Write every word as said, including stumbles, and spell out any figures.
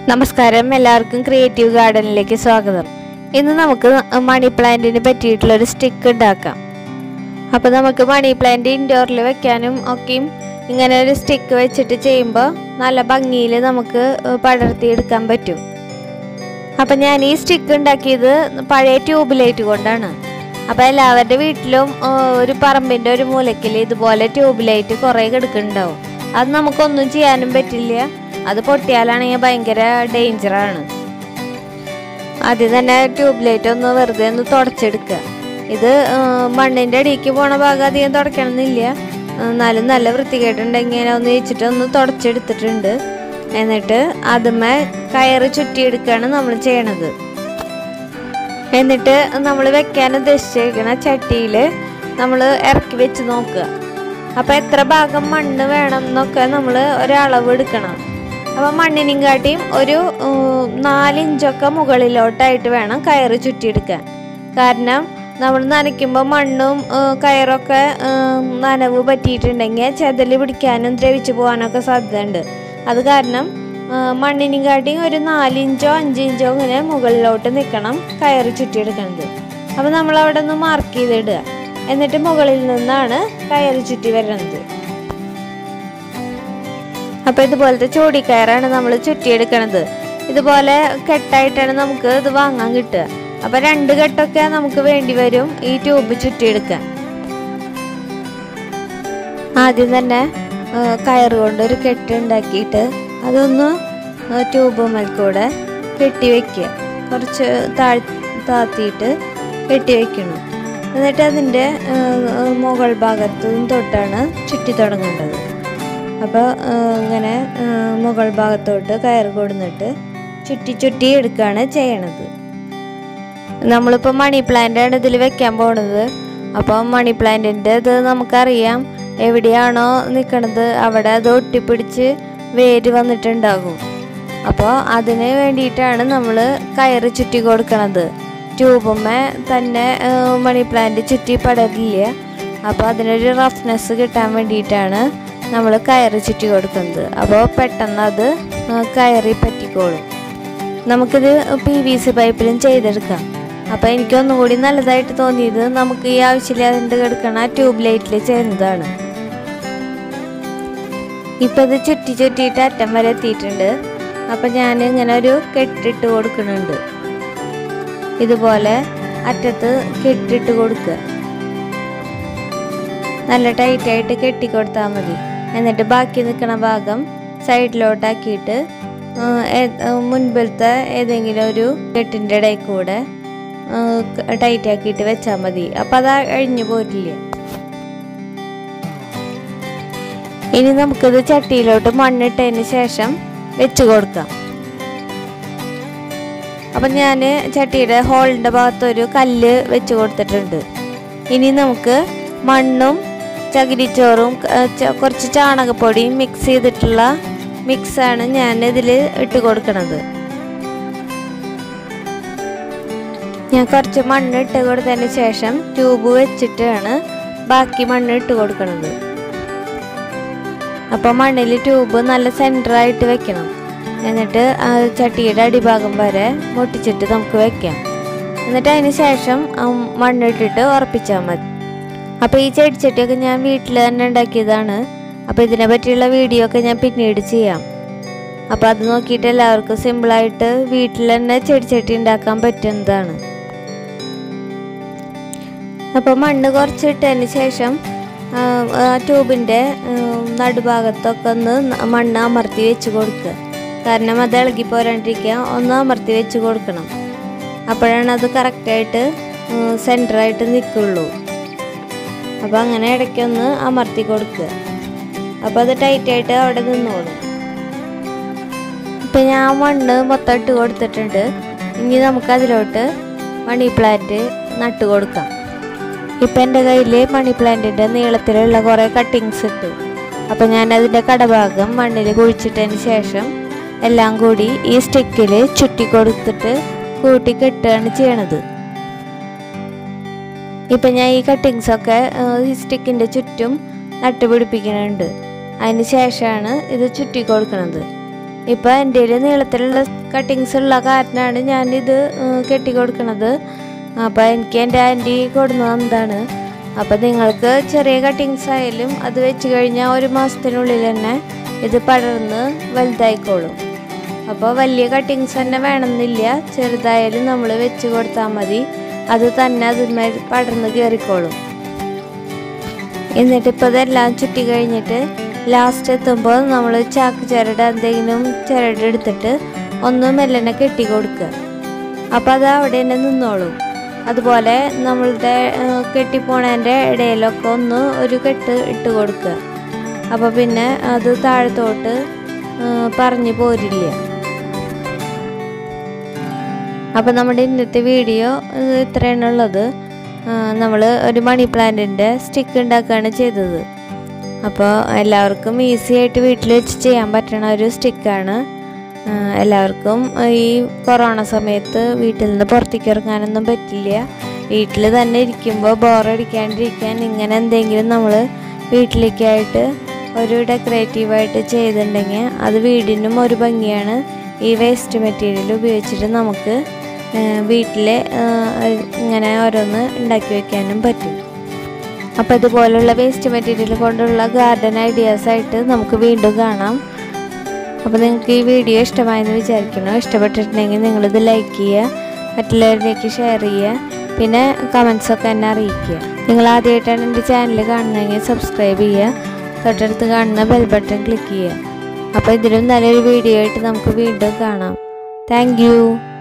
നമസ്കാരം, എല്ലാവർക്കും ക്രിയേറ്റീവ് ഗാർഡനിലേക്ക് സ്വാഗതം. ഇന്ന് നമുക്ക് മണി പ്ലാന്റിനെ പറ്റിയിട്ടുള്ള ഒരു സ്റ്റിക്ക് ഉണ്ടാക്കാം. അപ്പോൾ നമുക്ക് മണി പ്ലാന്റ് ഇൻഡോറിൽ വെക്കാനും ഒക്കെയും ഇങ്ങനെ ഒരു സ്റ്റിക്ക് വെച്ചിട്ട് ചെയ്യുമ്പോൾ നല്ല ഭംഗിയിൽ നമുക്ക് പടർത്തിയെടുക്കാൻ പറ്റും. അപ്പം ഞാൻ ഈ സ്റ്റിക്ക് ഉണ്ടാക്കിയത് പഴയ ട്യൂബ് ലൈറ്റ് കൊണ്ടാണ്. അപ്പോൾ എല്ലാവരുടെ വീട്ടിലും ഒരു പറമ്പിൻ്റെ ഒരു മൂലയ്ക്കിൽ ഇതുപോലെ ട്യൂബ് ലൈറ്റ് കുറേ കിടക്കുന്നുണ്ടാവും. അത് നമുക്കൊന്നും ചെയ്യാനും പറ്റില്ല. അത് പൊട്ടിയാലാണെങ്കിൽ ഭയങ്കര ഡേഞ്ചറാണ്. ആദ്യം തന്നെ ട്യൂബ് ലൈറ്റ് ഒന്ന് വെറുതെ ഒന്ന് തുടച്ചെടുക്കുക. ഇത് മണ്ണിൻ്റെ അടിക്ക് പോണ ഭാഗം അധികം തുടയ്ക്കണമെന്നില്ല, എന്നാലും നല്ല വൃത്തികേട്ടുണ്ടെങ്കിൽ ഒന്ന് വെച്ചിട്ട് ഒന്ന് തുടച്ചെടുത്തിട്ടുണ്ട്. എന്നിട്ട് അതുമേ കയറ് ചുറ്റിയെടുക്കുകയാണ് നമ്മൾ ചെയ്യണത്. എന്നിട്ട് നമ്മൾ വെക്കാൻ ഉദ്ദേശിച്ചിരിക്കുന്ന ചട്ടിയിൽ നമ്മൾ ഇറക്കി വെച്ച് നോക്കുക. അപ്പോൾ എത്ര ഭാഗം മണ്ണ് വേണം എന്നൊക്കെ നമ്മൾ ഒരളവ് എടുക്കണം. അപ്പോൾ മണ്ണിനും കാട്ടിയും ഒരു നാലിഞ്ചൊക്കെ മുകളിലോട്ടായിട്ട് വേണം കയറ് ചുറ്റിയെടുക്കാൻ. കാരണം നമ്മൾ നനയ്ക്കുമ്പോൾ മണ്ണും കയറൊക്കെ നനവ് പറ്റിയിട്ടുണ്ടെങ്കിൽ ചെതൽ പിടിക്കാനും ദ്രവിച്ചു പോകാനൊക്കെ സാധ്യതയുണ്ട്. അത് കാരണം മണ്ണിനും കാട്ടിയും ഒരു നാലിഞ്ചോ അഞ്ചിഞ്ചോ ഇങ്ങനെ മുകളിലോട്ട് നിൽക്കണം കയറ് ചുറ്റിയെടുക്കുന്നത്. അപ്പോൾ നമ്മൾ അവിടെ നിന്ന് മാർക്ക് ചെയ്തിടുക. എന്നിട്ട് മുകളിൽ നിന്നാണ് കയറ് ചുറ്റി വരുന്നത്. അപ്പോൾ ഇതുപോലത്തെ ചോടിക്കയറാണ് നമ്മൾ ചുറ്റിയെടുക്കണത്. ഇതുപോലെ കെട്ടായിട്ടാണ് നമുക്ക് ഇത് വാങ്ങാൻ കിട്ടുക. അപ്പോൾ രണ്ട് കെട്ടൊക്കെ നമുക്ക് വേണ്ടി വരും ഈ ട്യൂബ് ചുറ്റിയെടുക്കാൻ. ആദ്യം തന്നെ കയറ് കൊണ്ട് ഒരു കെട്ട് ഉണ്ടാക്കിയിട്ട് അതൊന്ന് ട്യൂബ് മേൽക്കൂടെ കെട്ടി വയ്ക്കുക. കുറച്ച് താഴ് താത്തിയിട്ട് കെട്ടി വയ്ക്കണം. എന്നിട്ട് അതിൻ്റെ മുകൾ ഭാഗത്തു തൊട്ടാണ് ചുറ്റി തുടങ്ങേണ്ടത്. അപ്പോൾ ഇങ്ങനെ മുകൾ ഭാഗത്തോട്ട് കയറ് കൊടുന്നിട്ട് ചുറ്റി ചുറ്റി എടുക്കുകയാണ് ചെയ്യണത്. നമ്മളിപ്പോൾ മണി പ്ലാന്റാണ് ഇതിൽ വെക്കാൻ പോണത്. അപ്പോൾ മണി പ്ലാന്റിൻ്റെ ഇത് നമുക്കറിയാം, എവിടെയാണോ നിൽക്കണത് അവിടെ അത് ഒട്ടിപ്പിടിച്ച് വേര് വന്നിട്ടുണ്ടാകും. അപ്പോൾ അതിന് വേണ്ടിയിട്ടാണ് നമ്മൾ കയറ് ചുറ്റി കൊടുക്കണത്. ട്യൂബുമ്മേ തന്നെ മണി പ്ലാന്റ് ചുറ്റി പടരില്ല. അപ്പോൾ അതിനൊരു റഫ്നെസ് കിട്ടാൻ വേണ്ടിയിട്ടാണ് നമ്മൾ കയറ് ചുറ്റി കൊടുക്കുന്നത്. അപ്പോൾ പെട്ടെന്ന് അത് കയറി പറ്റിക്കോളും. നമുക്കിത് പി വി സി പൈപ്പിലും ചെയ്തെടുക്കാം. അപ്പോൾ എനിക്കൊന്നും കൂടി നല്ലതായിട്ട് തോന്നിയത് നമുക്ക് ഈ ആവശ്യമില്ലാതെ കിടക്കണ ട്യൂബ് ലൈറ്റിൽ ചെയ്യുന്നതാണ്. ഇപ്പം ഇത് ചുറ്റി ചുറ്റിയിട്ട് അറ്റം വരെ എത്തിയിട്ടുണ്ട്. അപ്പം ഞാൻ ഇങ്ങനെ ഒരു കെട്ടിട്ട് കൊടുക്കുന്നുണ്ട്. ഇതുപോലെ അറ്റത്ത് കെട്ടിട്ട് കൊടുക്കുക. നല്ല ടൈറ്റായിട്ട് കെട്ടിക്കൊടുത്താൽ മതി. എന്നിട്ട് ബാക്കി നിൽക്കുന്ന ഭാഗം സൈഡിലോട്ടാക്കിയിട്ട് മുൻപിലത്തെ ഏതെങ്കിലും ഒരു കെട്ടിൻ്റെ ഇടയിൽ കൂടെ ടൈറ്റാക്കിയിട്ട് വെച്ചാൽ മതി. അപ്പം അത് അഴിഞ്ഞു പോയിട്ടില്ല. ഇനി നമുക്കിത് ചട്ടിയിലോട്ട് മണ്ണിട്ടതിന് ശേഷം വെച്ച് കൊടുക്കാം. അപ്പം ഞാൻ ചട്ടിയുടെ ഹോളിൻ്റെ ഭാഗത്തൊരു കല്ല് വെച്ച് കൊടുത്തിട്ടുണ്ട്. ഇനി നമുക്ക് മണ്ണും ചകിരിച്ചോറും കുറച്ച് ചാണകപ്പൊടിയും മിക്സ് ചെയ്തിട്ടുള്ള മിക്സാണ് ഞാൻ ഇതിൽ ഇട്ട് കൊടുക്കുന്നത്. ഞാൻ കുറച്ച് മണ്ണ് ഇട്ട് കൊടുത്തതിന് ശേഷം ട്യൂബ് വെച്ചിട്ടാണ് ബാക്കി മണ്ണ് ഇട്ട് കൊടുക്കുന്നത്. അപ്പോൾ മണ്ണിൽ ട്യൂബ് നല്ല സെൻറ്ററായിട്ട് വെക്കണം. എന്നിട്ട് ചട്ടിയുടെ അടിഭാഗം വരെ മുട്ടിച്ചിട്ട് നമുക്ക് വെക്കാം. എന്നിട്ട് അതിന് ശേഷം മണ്ണിട്ടിട്ട് ഉറപ്പിച്ചാൽ മതി. അപ്പോൾ ഈ ചെടിച്ചട്ടിയൊക്കെ ഞാൻ വീട്ടിൽ തന്നെ ഉണ്ടാക്കിയതാണ്. അപ്പോൾ ഇതിനെ പറ്റിയുള്ള വീഡിയോ ഒക്കെ ഞാൻ പിന്നീട് ചെയ്യാം. അപ്പോൾ അത് നോക്കിയിട്ട് എല്ലാവർക്കും സിമ്പിളായിട്ട് വീട്ടിൽ തന്നെ ചെടിച്ചട്ടി ഉണ്ടാക്കാൻ പറ്റുന്നതാണ്. അപ്പോൾ മണ്ണ് കുറച്ചിട്ടതിന് ശേഷം ട്യൂബിൻ്റെ നടുഭാഗത്തൊക്കെ ഒന്ന് മണ്ണ് അമർത്തി വെച്ച് കൊടുക്കുക. കാരണം അത് ഇളകി പോരാണ്ടിരിക്കാൻ ഒന്ന് അമർത്തി വെച്ച് കൊടുക്കണം. അപ്പോഴാണ് അത് കറക്റ്റായിട്ട് സെൻറ്ററായിട്ട് നിൽക്കുള്ളൂ. അപ്പോൾ അങ്ങനെ ഇടയ്ക്കൊന്ന് അമർത്തി കൊടുക്കുക. അപ്പോൾ അത് ടൈറ്റായിട്ട് അവിടെ നിന്നോളും. ഇപ്പം ഞാൻ മണ്ണ് മൊത്തം ഇട്ട് കൊടുത്തിട്ടുണ്ട്. ഇനി നമുക്കതിലോട്ട് മണി പ്ലാന്റ് നട്ട് കൊടുക്കാം. ഇപ്പം എൻ്റെ കയ്യിൽ മണി പ്ലാന്റിൻ്റെ നീളത്തിലുള്ള കുറേ കട്ടിങ്സ് ഉണ്ട്. അപ്പോൾ ഞാൻ അതിൻ്റെ കടഭാഗം മണ്ണിൽ കുഴിച്ചിട്ടതിന് ശേഷം എല്ലാം കൂടി ഈ സ്റ്റിക്കിൽ ചുറ്റി കൊടുത്തിട്ട് കൂട്ടി കെട്ടുകയാണ് ചെയ്യണത്. ഇപ്പം ഞാൻ ഈ കട്ടിങ്സൊക്കെ ഈ സ്റ്റിക്കിൻ്റെ ചുറ്റും നട്ടുപിടിപ്പിക്കുന്നുണ്ട്. അതിന് ശേഷമാണ് ഇത് ചുറ്റി കൊടുക്കുന്നത്. ഇപ്പോൾ എൻ്റെ കയ്യിൽ നീളത്തിലുള്ള കട്ടിങ്സ് ഉള്ള കാരണമാണ് ഞാനിത് കെട്ടി കൊടുക്കുന്നത്. അപ്പോൾ എനിക്ക് എൻ്റെ ആൻറ്റി കൊടുന്നു തന്നതാണ്. അപ്പോൾ നിങ്ങൾക്ക് ചെറിയ കട്ടിങ്സ് ആയാലും അത് വെച്ച് കഴിഞ്ഞാൽ ഒരു മാസത്തിനുള്ളിൽ തന്നെ ഇത് പടർന്ന് വലുതായിക്കോളും. അപ്പോൾ വലിയ കട്ടിങ്സ് തന്നെ വേണമെന്നില്ല, ചെറുതായാലും നമ്മൾ വെച്ച് കൊടുത്താൽ മതി, അത് തന്നെ അതിന്മേൽ പടർന്ന് കയറിക്കോളും. എന്നിട്ടിപ്പോൾ ഇതെല്ലാം ചുറ്റി കഴിഞ്ഞിട്ട് ലാസ്റ്റ് എത്തുമ്പോൾ നമ്മൾ ചാക്ക് ചിരട് എന്തെങ്കിലും ചിരട് എടുത്തിട്ട് ഒന്ന് മെല്ലനെ കെട്ടി കൊടുക്കുക. അപ്പോൾ അത് അവിടെ തന്നെ നിന്നോളും. അതുപോലെ നമ്മളുടെ കെട്ടിപ്പോണേൻ്റെ ഇടയിലൊക്കെ ഒന്ന് ഒരു കെട്ട് ഇട്ട് കൊടുക്കുക. അപ്പോൾ പിന്നെ അത് താഴത്തോട്ട് പറഞ്ഞു പോരില്ല. അപ്പോൾ നമ്മുടെ ഇന്നത്തെ വീഡിയോ ഇത്രയാണുള്ളത്. നമ്മൾ ഒരു മണി പ്ലാന്റിൻ്റെ സ്റ്റിക്ക് ഉണ്ടാക്കുകയാണ് ചെയ്തത്. അപ്പോൾ എല്ലാവർക്കും ഈസി ആയിട്ട് വീട്ടിൽ വെച്ച് ചെയ്യാൻ പറ്റുന്ന ഒരു സ്റ്റിക്കാണ്. എല്ലാവർക്കും ഈ കൊറോണ സമയത്ത് വീട്ടിൽ നിന്ന് പുറത്തേക്ക് ഇറങ്ങാനൊന്നും പറ്റില്ല. വീട്ടിൽ തന്നെ ഇരിക്കുമ്പോൾ ബോറടിക്കാണ്ടിരിക്കാൻ ഇങ്ങനെ എന്തെങ്കിലും നമ്മൾ വീട്ടിലേക്കായിട്ട് ഒരു ഡെക്കറേറ്റീവായിട്ട് ചെയ്തിട്ടുണ്ടെങ്കിൽ അത് വീടിനും ഒരു ഭംഗിയാണ്. ഈ വേസ്റ്റ് മെറ്റീരിയൽ ഉപയോഗിച്ചിട്ട് നമുക്ക് വീട്ടിൽ ഇങ്ങനെ ഓരോന്ന് ഉണ്ടാക്കി വയ്ക്കാനും പറ്റും. അപ്പോൾ ഇതുപോലുള്ള വേസ്റ്റ് മെറ്റീരിയൽ കൊണ്ടുള്ള ഗാർഡൻ ഐഡിയാസായിട്ട് നമുക്ക് വീണ്ടും കാണാം. അപ്പോൾ നിങ്ങൾക്ക് ഈ വീഡിയോ ഇഷ്ടമായെന്ന് വിചാരിക്കണം. ഇഷ്ടപ്പെട്ടിട്ടുണ്ടെങ്കിൽ നിങ്ങളിത് ലൈക്ക് ചെയ്യുക, മറ്റുള്ളവരിലേക്ക് ഷെയർ ചെയ്യുക, പിന്നെ കമൻസൊക്കെ എന്നെ അറിയിക്കുക. നിങ്ങൾ ആദ്യമായിട്ടാണ് എൻ്റെ ചാനൽ കാണുന്നതെങ്കിൽ സബ്സ്ക്രൈബ് ചെയ്യുക, തൊട്ടടുത്ത് കാണുന്ന ബെൽ ബട്ടൺ ക്ലിക്ക് ചെയ്യുക. അപ്പോൾ ഇതിലും നല്ലൊരു വീഡിയോ ആയിട്ട് നമുക്ക് വീണ്ടും കാണാം. Thank U.